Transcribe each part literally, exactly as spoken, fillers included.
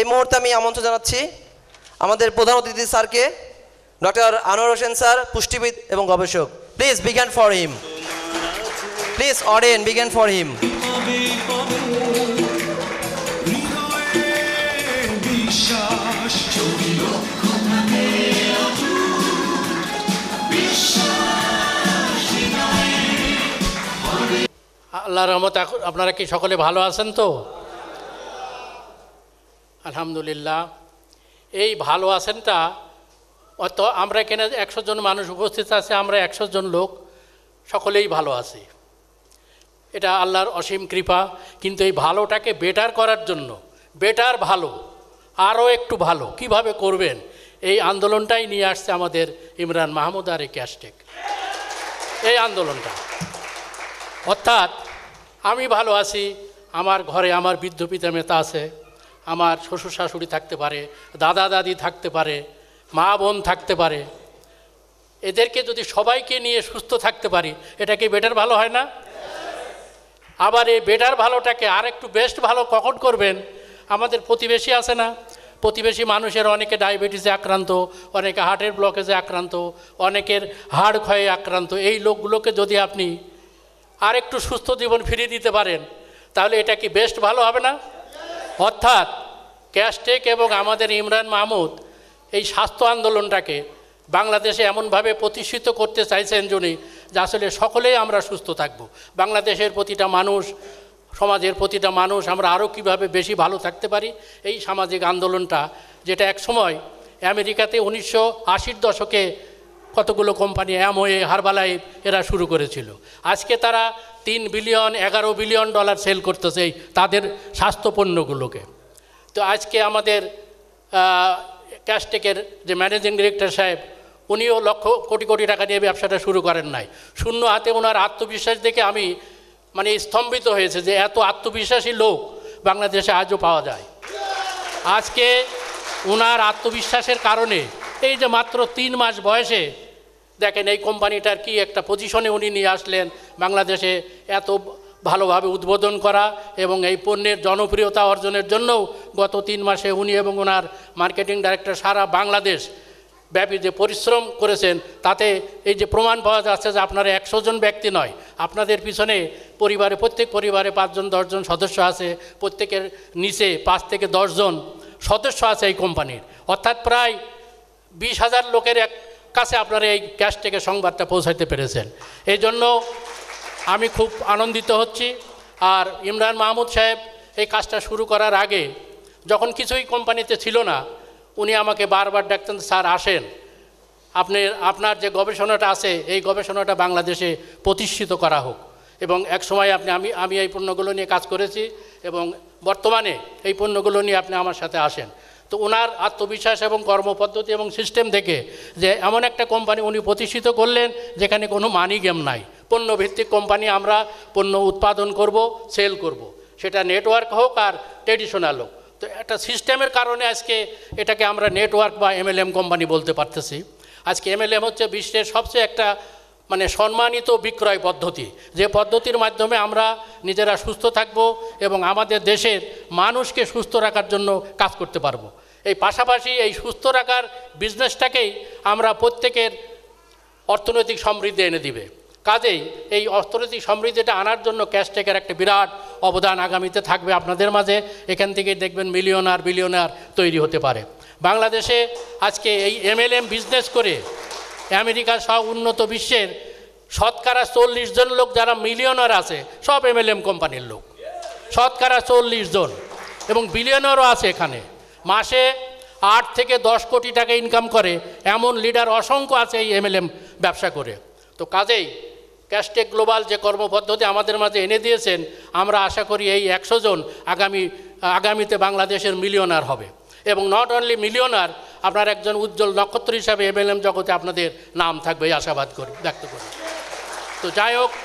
এই মুহূর্তে আমি আমন্ত্রণ জানাচ্ছি আমাদের প্রধান অতিথি স্যারকে, ডক্টর আনোয়ার হোসেন স্যার, পুষ্টিবিদ এবং গবেষক। Please big hand for him, please audience big hand for him. আল্লাহর রহমতে আপনারা কি সকলে ভালো আছেন তো? আলহামদুলিল্লাহ। এই ভালো আছেনটা অত আমরা এখানে একশো জন মানুষ উপস্থিত আছে, আমরা একশো জন লোক সকলেই ভালো আছি, এটা আল্লাহর অসীম কৃপা। কিন্তু এই ভালোটাকে বেটার করার জন্য, বেটার ভালো, আরও একটু ভালো কিভাবে করবেন, এই আন্দোলনটাই নিয়ে আসছে আমাদের ইমরান মাহমুদ আর এই ক্যাশটেক। এই আন্দোলনটা অর্থাৎ আমি ভালো আছি, আমার ঘরে আমার বৃদ্ধ পিতা মাতা আছে, আমার শ্বশুর শাশুড়ি থাকতে পারে, দাদা দাদি থাকতে পারে, মা বোন থাকতে পারে, এদেরকে যদি সবাইকে নিয়ে সুস্থ থাকতে পারি, এটা কি বেটার ভালো হয় না? আবার এই বেটার ভালোটাকে আর একটু বেস্ট ভালো কখন করবেন? আমাদের প্রতিবেশী আছে না, প্রতিবেশী মানুষের অনেকে ডায়াবেটিসে আক্রান্ত, অনেকে হার্টের ব্লকেজে আক্রান্ত, অনেকের হাড় ক্ষয়ে আক্রান্ত। এই লোকগুলোকে যদি আপনি আর একটু সুস্থ জীবন ফিরিয়ে দিতে পারেন, তাহলে এটা কি বেস্ট ভালো হবে না? অর্থাৎ ক্যাশটেক এবং আমাদের ইমরান মাহমুদ এই স্বাস্থ্য আন্দোলনটাকে বাংলাদেশে এমনভাবে প্রতিষ্ঠিত করতে চাইছেন যিনি, যে আসলে সকলেই আমরা সুস্থ থাকব। বাংলাদেশের প্রতিটা মানুষ, সমাজের প্রতিটা মানুষ আমরা আরও কীভাবে বেশি ভালো থাকতে পারি, এই সামাজিক আন্দোলনটা, যেটা এক সময় আমেরিকাতে উনিশশো আশির দশকে কতগুলো কোম্পানি অ্যামওয়ে, হার্বালাইফ এরা শুরু করেছিল। আজকে তারা তিন বিলিয়ন এগারো বিলিয়ন ডলার সেল করতেছে এই তাদের স্বাস্থ্য পণ্যগুলোকে। তো আজকে আমাদের ক্যাশটেকের যে ম্যানেজিং ডিরেক্টর সাহেব, উনিও লক্ষ কোটি কোটি টাকা নিয়ে ব্যবসাটা শুরু করেন নাই। শূন্য হাতে ওনার আত্মবিশ্বাস দেখে আমি মানে স্তম্ভিত হয়েছে যে এত আত্মবিশ্বাসী লোক বাংলাদেশে আজও পাওয়া যায়। আজকে ওনার আত্মবিশ্বাসের কারণে এই যে মাত্র তিন মাস বয়সে দেখেন এই কোম্পানিটার কি একটা পজিশনে উনি নিয়ে আসলেন, বাংলাদেশে এত ভালোভাবে উদ্বোধন করা এবং এই পণ্যের জনপ্রিয়তা অর্জনের জন্যও গত তিন মাসে উনি এবং ওনার মার্কেটিং ডাইরেক্টর সারা বাংলাদেশ ব্যাপী যে পরিশ্রম করেছেন, তাতে এই যে প্রমাণ পাওয়া যাচ্ছে যে আপনারা একশো জন ব্যক্তি নয়, আপনাদের পিছনে পরিবারে প্রত্যেক পরিবারে পাঁচজন দশজন সদস্য আছে, প্রত্যেকের নিচে পাঁচ থেকে দশজন সদস্য আছে এই কোম্পানির। অর্থাৎ প্রায় বিশ হাজার লোকের এক কাছে আপনারা এই ক্যাশটেকের সংবাদটা পৌঁছাইতে পেরেছেন। এই জন্য আমি খুব আনন্দিত হচ্ছি। আর ইমরান মাহমুদ সাহেব এই কাজটা শুরু করার আগে যখন কিছুই কোম্পানিতে ছিল না, উনি আমাকে বারবার ডাকতেন, স্যার আসেন, আপনি আপনার যে গবেষণাটা আছে এই গবেষণাটা বাংলাদেশে প্রতিষ্ঠিত করা হোক। এবং এক সময় আপনি আমি আমি এই পণ্যগুলো নিয়ে কাজ করেছি এবং বর্তমানে এই পণ্যগুলো নিয়ে আপনি আমার সাথে আসেন। তো ওনার আত্মবিশ্বাস এবং কর্মপদ্ধতি এবং সিস্টেম থেকে যে এমন একটা কোম্পানি উনি প্রতিষ্ঠিত করলেন যেখানে কোনো মানি গেম নাই, পণ্যভিত্তিক কোম্পানি, আমরা পণ্য উৎপাদন করব, সেল করব, সেটা নেটওয়ার্ক হোক আর ট্রেডিশনাল হোক। তো একটা সিস্টেমের কারণে আজকে এটাকে আমরা নেটওয়ার্ক বা এমএলএম কোম্পানি বলতে পারতেছি। আজকে এমএলএম হচ্ছে বিশ্বের সবচেয়ে একটা মানে সম্মানিত বিক্রয় পদ্ধতি, যে পদ্ধতির মাধ্যমে আমরা নিজেরা সুস্থ থাকব এবং আমাদের দেশের মানুষকে সুস্থ রাখার জন্য কাজ করতে পারবো। এই পাশাপাশি এই সুস্থ রাখার বিজনেসটাকেই আমরা প্রত্যেকের অর্থনৈতিক সমৃদ্ধি এনে দিবে। কাজেই এই অর্থনৈতিক সমৃদ্ধিটা আনার জন্য ক্যাশটেকের একটা বিরাট অবদান আগামীতে থাকবে আপনাদের মাঝে। এখান থেকে দেখবেন মিলিয়নার বিলিয়নার তৈরি হতে পারে। বাংলাদেশে আজকে এই এমএলএম বিজনেস করে আমেরিকা সহ উন্নত বিশ্বের শতকরা চল্লিশ জন লোক যারা মিলিয়নার আছে সব এমএলএম কোম্পানির লোক, শতকরা চল্লিশ জন, এবং বিলিয়নারও আছে এখানে। মাসে আট থেকে দশ কোটি টাকা ইনকাম করে এমন লিডার অসংখ্য আছে এই এমএলএম ব্যবসা করে। তো কাজেই ক্যাশটেক গ্লোবাল যে কর্মপদ্ধতি আমাদের মাঝে এনে দিয়েছেন, আমরা আশা করি এই একশো জন আগামী আগামীতে বাংলাদেশের মিলিয়নার হবে। এবং নট অনলি মিলিয়নার, আপনার একজন উজ্জ্বল নক্ষত্র হিসাবে এমএলএম জগতে আপনাদের নাম থাকবে, এই আশাবাদ করি, ব্যক্ত করি। তো যাই হোক,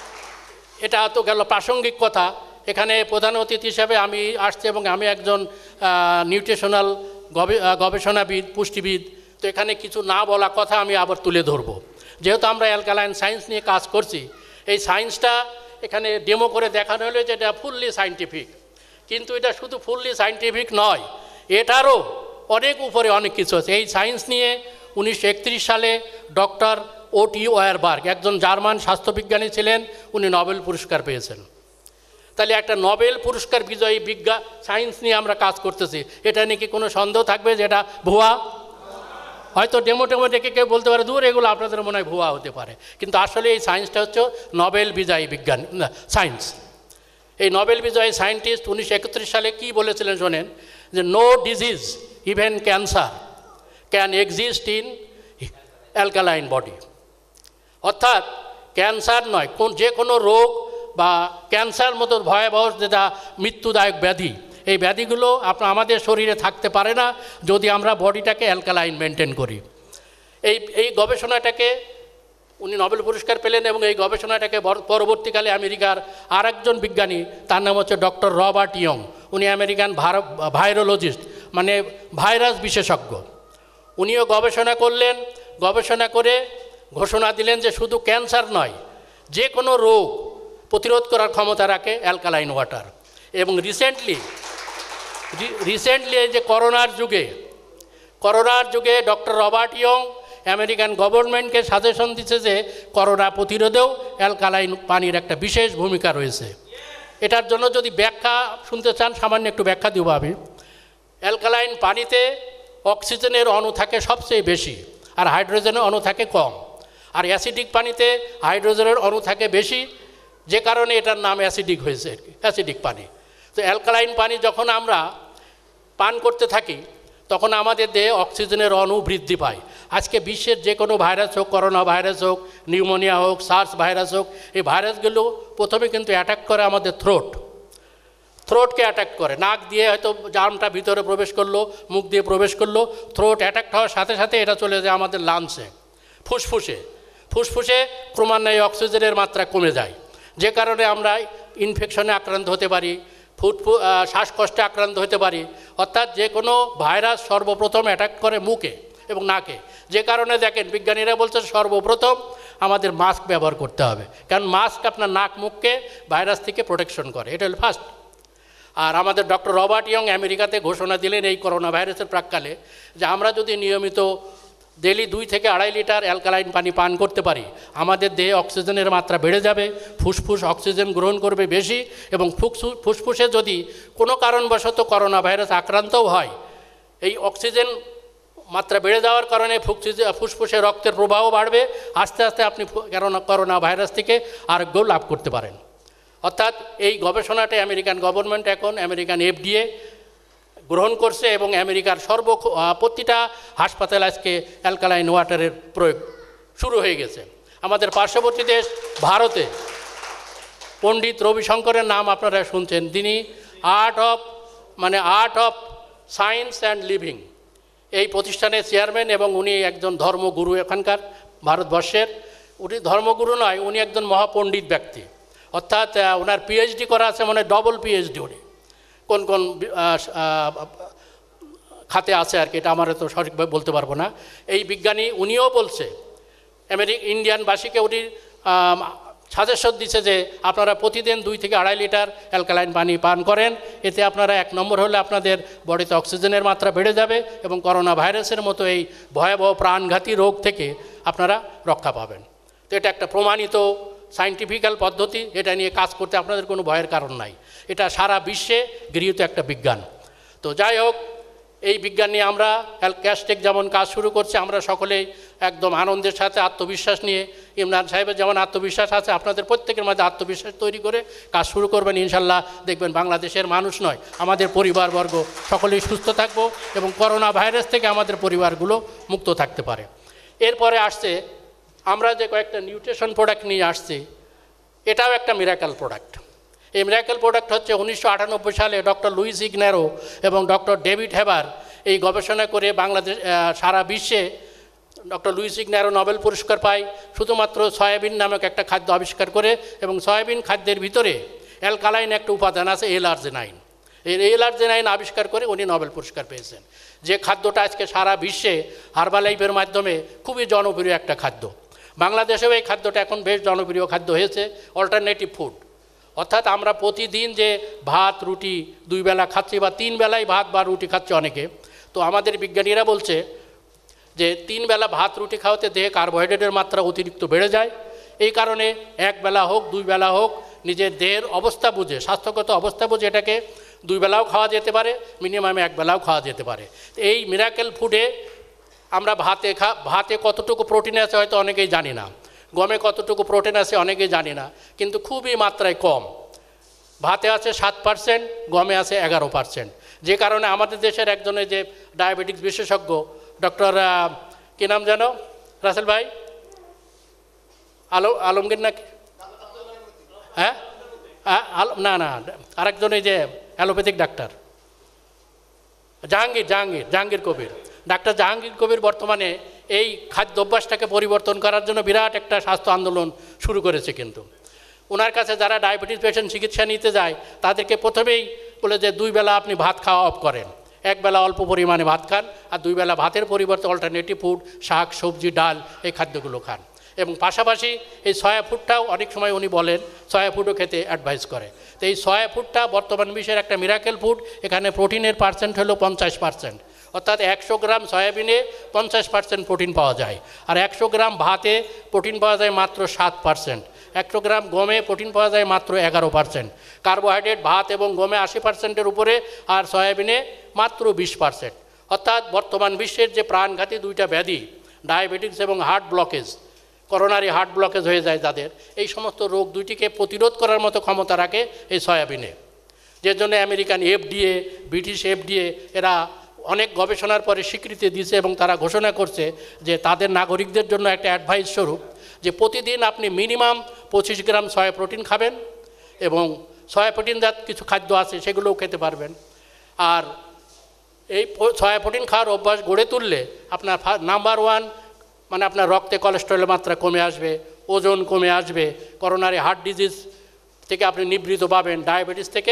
এটা তো গেল প্রাসঙ্গিক কথা। এখানে প্রধান অতিথি হিসাবে আমি আসছি এবং আমি একজন নিউট্রিশনাল গবেষণাবিদ, পুষ্টিবিদ। তো এখানে কিছু না বলা কথা আমি আবার তুলে ধরবো। যেহেতু আমরা অ্যালকালাইন সায়েন্স নিয়ে কাজ করছি, এই সায়েন্সটা এখানে ডেমো করে দেখানো হলো যে এটা ফুললি সায়েন্টিফিক, কিন্তু এটা শুধু ফুললি সায়েন্টিফিক নয়, এটারও অনেক উপরে অনেক কিছু আছে। এই সায়েন্স নিয়ে উনিশশো একত্রিশ সালে ডক্টর ওটি ওয়ারবার্গ একজন জার্মান স্বাস্থ্যবিজ্ঞানী ছিলেন, উনি নোবেল পুরস্কার পেয়েছেন। তাহলে একটা নোবেল পুরস্কার বিজয়ী বিজ্ঞান সায়েন্স নিয়ে আমরা কাজ করতেছি, এটা নিয়ে কি কোনো সন্দেহ থাকবে যে এটা ভুয়া? হয়তো ডেমো টেমো দেখে কেউ বলতে পারে দূর এগুলো আপনাদের মনে হয় ভুয়া হতে পারে, কিন্তু আসলে এই সায়েন্সটা হচ্ছে নোবেল বিজয়ী বিজ্ঞান সায়েন্স। এই নোবেল বিজয়ী সায়েন্টিস্ট উনিশশো একত্রিশ সালে কী বলেছিলেন শোনেন, যে no disease even cancer can exist in alkaline body. অর্থাৎ ক্যান্সার নয়, কোন যে কোনো রোগ বা ক্যান্সার মতো ভয়াবহ যেটা মৃত্যুদায়ক ব্যাধি, এই ব্যাধিগুলো আপনার আমাদের শরীরে থাকতে পারে না যদি আমরা বডিটাকে অ্যালকালাইন মেনটেন করি। এই এই গবেষণাটাকে উনি নোবেল পুরস্কার পেলেন এবং এই গবেষণাটাকে পরবর্তীকালে আমেরিকার আর একজন বিজ্ঞানী, তার নাম হচ্ছে ডক্টর রবার্ট ইয়ং, উনি আমেরিকান ভাইরোলজিস্ট মানে ভাইরাস বিশেষজ্ঞ। উনিও গবেষণা করলেন, গবেষণা করে ঘোষণা দিলেন যে শুধু ক্যান্সার নয়, যে কোনো রোগ প্রতিরোধ করার ক্ষমতা রাখে অ্যালকালাইন ওয়াটার। এবং রিসেন্টলি রিসেন্টলি এই যে করোনার যুগে করোনার যুগে ডক্টর রবার্ট ইয়ং আমেরিকান গভর্নমেন্টকে সাজেশন দিচ্ছে যে করোনা প্রতিরোধেও অ্যালকালাইন পানির একটা বিশেষ ভূমিকা রয়েছে। এটার জন্য যদি ব্যাখ্যা শুনতে চান, সামান্য একটু ব্যাখ্যা দিব আমি। অ্যালকালাইন পানিতে অক্সিজেনের অণু থাকে সবচেয়ে বেশি আর হাইড্রোজেনের অণু থাকে কম, আর অ্যাসিডিক পানিতে হাইড্রোজেনের অণু থাকে বেশি, যে কারণে এটার নাম অ্যাসিডিক হয়েছে, অ্যাসিডিক পানি। তো অ্যালকালাইন পানি যখন আমরা পান করতে থাকি তখন আমাদের দেহে অক্সিজেনের অণু বৃদ্ধি পায়। আজকে বিশ্বের যে কোনো ভাইরাস হোক, করোনা ভাইরাস হোক, নিউমোনিয়া হোক, সার্স ভাইরাস হোক, এই ভাইরাসগুলো প্রথমে কিন্তু অ্যাটাক করে আমাদের থ্রোট থ্রোটকে অ্যাটাক করে। নাক দিয়ে হয়তো জার্মটা ভিতরে প্রবেশ করলো, মুখ দিয়ে প্রবেশ করলো, থ্রোট অ্যাটাক হওয়ার সাথে সাথে এটা চলে যায় আমাদের লাংসে, ফুসফুসে। ফুসফুসে ক্রমান্বয়ে অক্সিজেনের মাত্রা কমে যায়, যে কারণে আমরা ইনফেকশনে আক্রান্ত হতে পারি, ফুটফু শ্বাসকষ্টে আক্রান্ত হতে পারি। অর্থাৎ যে কোনো ভাইরাস সর্বপ্রথম অ্যাটাক করে মুখে এবং নাকে, যে কারণে দেখেন বিজ্ঞানীরা বলছে সর্বপ্রথম আমাদের মাস্ক ব্যবহার করতে হবে, কারণ মাস্ক আপনার নাক মুখকে ভাইরাস থেকে প্রোটেকশন করে, এটা হল ফার্স্ট। আর আমাদের ডক্টর রবার্ট ইয়ং আমেরিকাতে ঘোষণা দিলেন এই করোনা ভাইরাসের প্রাক্কালে যে আমরা যদি নিয়মিত ডেলি দুই থেকে আড়াই লিটার অ্যালকালাইন পানি পান করতে পারি, আমাদের দেহে অক্সিজেনের মাত্রা বেড়ে যাবে, ফুসফুস অক্সিজেন গ্রহণ করবে বেশি, এবং ফুসফুসে যদি কোনো কারণবশত করোনা ভাইরাস আক্রান্তও হয়, এই অক্সিজেন মাত্রা বেড়ে যাওয়ার কারণে ফুসফুসে রক্তের প্রবাহ বাড়বে, আস্তে আস্তে আপনি করোনা ভাইরাস থেকে আরোগ্য লাভ করতে পারেন। অর্থাৎ এই গবেষণাটা আমেরিকান গভর্নমেন্ট এখন আমেরিকান এফডিএ গ্রহণ করছে এবং আমেরিকার সর্ব প্রতিটা হাসপাতাল আজকে অ্যালকালাইন ওয়াটারের প্রয়োগ শুরু হয়ে গেছে। আমাদের পার্শ্ববর্তী দেশ ভারতে পণ্ডিত রবিশঙ্করের নাম আপনারা শুনছেন, তিনি আর্ট অফ মানে art of science and living এই প্রতিষ্ঠানের চেয়ারম্যান, এবং উনি একজন ধর্মগুরু এখানকার ভারতবর্ষের। উনি ধর্মগুরু নয়, উনি একজন মহাপণ্ডিত ব্যক্তি, অর্থাৎ ওনার পিএইচডি করা আছে, মানে ডবল পিএইচডি উনি কোন কোন খাতে আছে আর কি, এটা আমার তো সঠিকভাবে বলতে পারবো না। এই বিজ্ঞানী উনিও বলছে আমেরিকা ইন্ডিয়ানবাসীকে উনি সাজেশন দিচ্ছে যে আপনারা প্রতিদিন দুই থেকে আড়াই লিটার অ্যালকালাইন পানি পান করেন, এতে আপনারা এক নম্বর হলে আপনাদের বডিতে অক্সিজেনের মাত্রা বেড়ে যাবে এবং করোনা ভাইরাসের মতো এই ভয়াবহ প্রাণঘাতী রোগ থেকে আপনারা রক্ষা পাবেন। তো এটা একটা প্রমাণিত সায়েন্টিফিক্যাল পদ্ধতি, এটা নিয়ে কাজ করতে আপনাদের কোনো ভয়ের কারণ নাই, এটা সারা বিশ্বে গৃহীত একটা বিজ্ঞান। তো যাই হোক, এই বিজ্ঞান নিয়ে আমরা ক্যাশটেক যেমন কাজ শুরু করছে, আমরা সকলেই একদম আনন্দের সাথে আত্মবিশ্বাস নিয়ে, ইমরান সাহেবের যেমন আত্মবিশ্বাস আছে, আপনাদের প্রত্যেকের মধ্যে আত্মবিশ্বাস তৈরি করে কাজ শুরু করবেন। ইনশাল্লাহ দেখবেন বাংলাদেশের মানুষ নয়, আমাদের পরিবারবর্গ সকলেই সুস্থ থাকবো এবং করোনা ভাইরাস থেকে আমাদের পরিবারগুলো মুক্ত থাকতে পারে। এরপরে আসছে আমরা যে কয়েকটা নিউট্রিশন প্রোডাক্ট নিয়ে আসছি, এটাও একটা মিরাকেল প্রোডাক্ট। এই মিরাকেল প্রোডাক্ট হচ্ছে উনিশশো আটানব্বই সালে ডক্টর লুইস ইগনেরো এবং ডক্টর ডেভিড হেবার এই গবেষণা করে বাংলাদেশ সারা বিশ্বে ডক্টর লুইস ইগনেরো নোবেল পুরস্কার পায় শুধুমাত্র সয়াবিন নামক একটা খাদ্য আবিষ্কার করে, এবং সয়াবিন খাদ্যের ভিতরে অ্যালকালাইন একটা উপাদান আছে এল আর্জেনাইন, এই এল আর্জেনাইন আবিষ্কার করে উনি নোবেল পুরস্কার পেয়েছেন। যে খাদ্যটা আজকে সারা বিশ্বে হার্বালাইফের মাধ্যমে খুবই জনপ্রিয় একটা খাদ্য। বাংলাদেশেও এই খাদ্যটা এখন বেশ জনপ্রিয় খাদ্য হয়েছে, অল্টারনেটিভ ফুড। অর্থাৎ আমরা প্রতিদিন যে ভাত রুটি দুই বেলা খাচ্ছি বা তিন বেলায় ভাত বা রুটি খাচ্ছে অনেকে, তো আমাদের বিজ্ঞানীরা বলছে যে তিন বেলা ভাত রুটি খাওয়াতে দেহে কার্বোহাইড্রেটের মাত্রা অতিরিক্ত বেড়ে যায়। এই কারণে এক বেলা হোক দুই বেলা হোক নিজের দেহের অবস্থা বুঝে, স্বাস্থ্যগত অবস্থা বুঝে এটাকে দুই বেলাও খাওয়া যেতে পারে, মিনিমাম এক বেলাও খাওয়া যেতে পারে। এই মিরাকেল ফুডে আমরা ভাতে খা ভাতে কতটুকু প্রোটিন আছে হয়তো অনেকেই জানি না, গমে কতটুকু প্রোটিন আছে অনেকেই জানি না, কিন্তু খুবই মাত্রায় কম। ভাতে আছে সাত পার্সেন্ট, গমে আছে এগারো পার্সেন্ট, যে কারণে আমাদের দেশের একজনের যে ডায়াবেটিক্স বিশেষজ্ঞ ডক্টর কী নাম জানো রাসেল ভাই, আলম আলমগীর নাকি, হ্যাঁ না না আরেকজন এই যে অ্যালোপ্যাথিক ডাক্তার জাহাঙ্গীর জাহাঙ্গীর জাহাঙ্গীর কবির, ডাক্তার জাহাঙ্গীর কবির বর্তমানে এই খাদ্য অভ্যাসটাকে পরিবর্তন করার জন্য বিরাট একটা স্বাস্থ্য আন্দোলন শুরু করেছে। কিন্তু ওনার কাছে যারা ডায়াবেটিস পেশেন্ট চিকিৎসা নিতে যায় তাদেরকে প্রথমেই বলে যে দুই বেলা আপনি ভাত খাওয়া অফ করেন, এক বেলা অল্প পরিমাণে ভাত খান, আর দুই বেলা ভাতের পরিবর্তে অল্টারনেটিভ ফুড শাক সবজি ডাল এই খাদ্যগুলো খান। এবং পাশাপাশি এই সয়া ফুডটাও অনেক সময় উনি বলেন সয়া ফুডও খেতে অ্যাডভাইস করে। তো এই সয়া ফুডটা বর্তমান বিশ্বের একটা মিরাকেল ফুড। এখানে প্রোটিনের পার্সেন্ট হলো পঞ্চাশ পার্সেন্ট, অর্থাৎ একশো গ্রাম সয়াবিনে পঞ্চাশ পার্সেন্ট প্রোটিন পাওয়া যায়, আর একশো গ্রাম ভাতে প্রোটিন পাওয়া যায় মাত্র সাত পার্সেন্ট, একশো গ্রাম গমে প্রোটিন পাওয়া যায় মাত্র এগারো পার্সেন্ট। কার্বোহাইড্রেট ভাত এবং গমে আশি পার্সেন্টের উপরে, আর সয়াবিনে মাত্র বিশ পার্সেন্ট। অর্থাৎ বর্তমান বিশ্বের যে প্রাণঘাতী দুইটা ব্যাধি ডায়াবেটিক্স এবং heart blockage, coronary heart blockage হয়ে যায় যাদের, এই সমস্ত রোগ দুইটিকে প্রতিরোধ করার মতো ক্ষমতা রাখে এই সয়াবিনে, যে জন্য আমেরিকান এফডিএ, ব্রিটিশ এফডিএ এরা অনেক গবেষণার পরে স্বীকৃতি দিয়েছে এবং তারা ঘোষণা করছে যে তাদের নাগরিকদের জন্য একটা অ্যাডভাইস স্বরূপ যে প্রতিদিন আপনি মিনিমাম পঁচিশ গ্রাম সয়া প্রোটিন খাবেন, এবং সয়া প্রোটিনজাত কিছু খাদ্য আছে সেগুলোও খেতে পারবেন। আর এই সয়া প্রোটিন খাওয়ার অভ্যাস গড়ে তুললে আপনার নাম্বার ওয়ান মানে আপনার রক্তে কোলেস্টেরলের মাত্রা কমে আসবে, ওজন কমে আসবে, করোনারি হার্ট ডিজিজ থেকে আপনি নিবৃত পাবেন, ডায়াবেটিস থেকে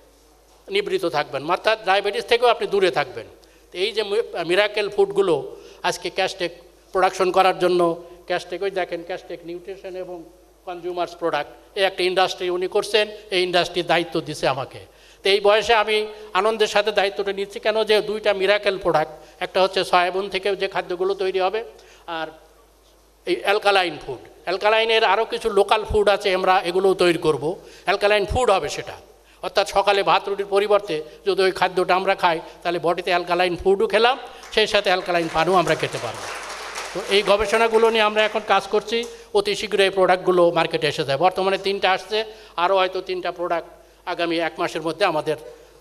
নিবৃত থাকবেন, অর্থাৎ ডায়াবেটিস থেকেও আপনি দূরে থাকবেন। তো এই যে মিরাকেল ফুডগুলো আজকে ক্যাশটেক প্রোডাকশন করার জন্য, ক্যাশটেকই দেখেন ক্যাশটেক নিউট্রিশন এবং কনজিউমার্স প্রোডাক্ট, এই একটা ইন্ডাস্ট্রি উনি করছেন, এই ইন্ডাস্ট্রির দায়িত্ব দিছে আমাকে। তো এই বয়সে আমি আনন্দের সাথে দায়িত্বটা নিচ্ছি, কেন যে দুইটা মিরাকেল প্রোডাক্ট, একটা হচ্ছে সয়াবিন থেকে যে খাদ্যগুলো তৈরি হবে, আর এই অ্যালকালাইন ফুড। অ্যালকালাইনের আরও কিছু লোকাল ফুড আছে, আমরা এগুলোও তৈরি করব, অ্যালকালাইন ফুড হবে সেটা। অর্থাৎ সকালে ভাত রুটির পরিবর্তে যদি ওই খাদ্যটা আমরা খাই তাহলে বডিতে অ্যালকালাইন ফুডও খেলাম, সেই সাথে অ্যালকালাইন পানিও আমরা খেতে পারবো। তো এই গবেষণাগুলো নিয়ে আমরা এখন কাজ করছি, অতি শীঘ্রই এই প্রোডাক্টগুলো মার্কেটে এসে যায়। বর্তমানে তিনটা আসছে, আরও হয়তো তিনটা প্রোডাক্ট আগামী এক মাসের মধ্যে আমাদের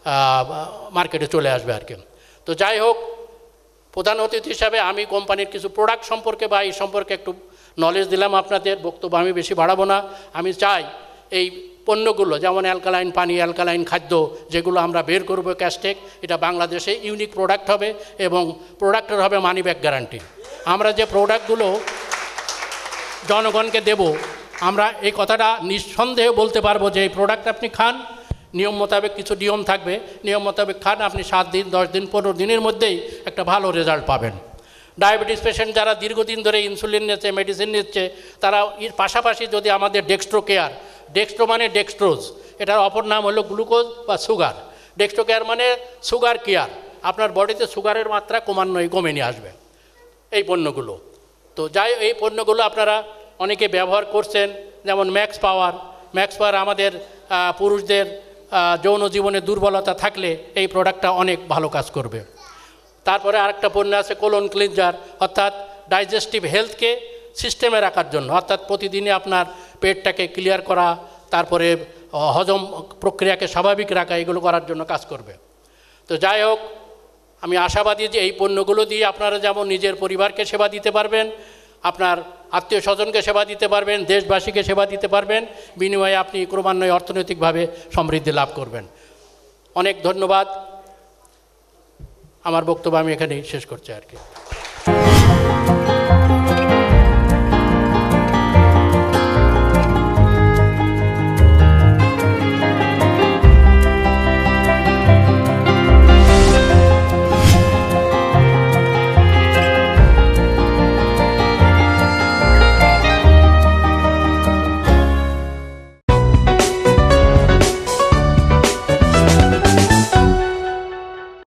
মার্কেটে চলে আসবে আর কি। তো যাই হোক, প্রধান অতিথি হিসাবে আমি কোম্পানির কিছু প্রোডাক্ট সম্পর্কে বা এই সম্পর্কে একটু নলেজ দিলাম আপনাদের, বক্তব্য আমি বেশি বাড়াবো না। আমি চাই এই পণ্যগুলো যেমন অ্যালকালাইন পানি, অ্যালকালাইন খাদ্য যেগুলো আমরা বের করব ক্যাশটেক, এটা বাংলাদেশে ইউনিক প্রোডাক্ট হবে এবং প্রোডাক্টের হবে মানি ব্যাক গ্যারান্টি। আমরা যে প্রোডাক্টগুলো জনগণকে দেব, আমরা এই কথাটা নিঃসন্দেহে বলতে পারবো যে এই প্রোডাক্ট আপনি খান, নিয়ম মোতাবেক কিছু নিয়ম থাকবে, নিয়ম মোতাবেক খান, আপনি সাত দিন দশ দিন পনেরো দিনের মধ্যেই একটা ভালো রেজাল্ট পাবেন। ডায়াবেটিস পেশেন্ট যারা দীর্ঘদিন ধরে ইনসুলিন নিচ্ছে, মেডিসিন নিচ্ছে, তারা এর পাশাপাশি যদি আমাদের ডেক্সট্রো কেয়ার, ডেক্সট্রো মানে ডেক্সট্রোজ, এটার অপর নাম হলো গ্লুকোজ বা সুগার, ডেক্সট্রো কেয়ার মানে সুগার কেয়ার, আপনার বডিতে সুগারের মাত্রা ক্রমান্বয়ে কমে নিয়ে আসবে এই পণ্যগুলো। তো যাই এই পণ্যগুলো আপনারা অনেকে ব্যবহার করছেন, যেমন ম্যাক্স পাওয়ার। ম্যাক্স পাওয়ার আমাদের পুরুষদের যৌন জীবনে দুর্বলতা থাকলে এই প্রোডাক্টটা অনেক ভালো কাজ করবে। তারপরে আরেকটা পণ্য আছে কোলন ক্লিনজার, অর্থাৎ ডাইজেস্টিভ হেলথকে সিস্টেমে রাখার জন্য, অর্থাৎ প্রতিদিনই আপনার পেটটাকে ক্লিয়ার করা, তারপরে হজম প্রক্রিয়াকে স্বাভাবিক রাখা, এগুলো করার জন্য কাজ করবে। তো যাই হোক, আমি আশাবাদী যে এই পণ্যগুলো দিয়ে আপনারা যেমন নিজের পরিবারকে সেবা দিতে পারবেন, আপনার আত্মীয় স্বজনকে সেবা দিতে পারবেন, দেশবাসীকে সেবা দিতে পারবেন, বিনিময়ে আপনি ক্রমান্বয়ে অর্থনৈতিকভাবে সমৃদ্ধি লাভ করবেন। অনেক ধন্যবাদ। আমার বক্তব্য আমি এখানেই শেষ করছি আর কি।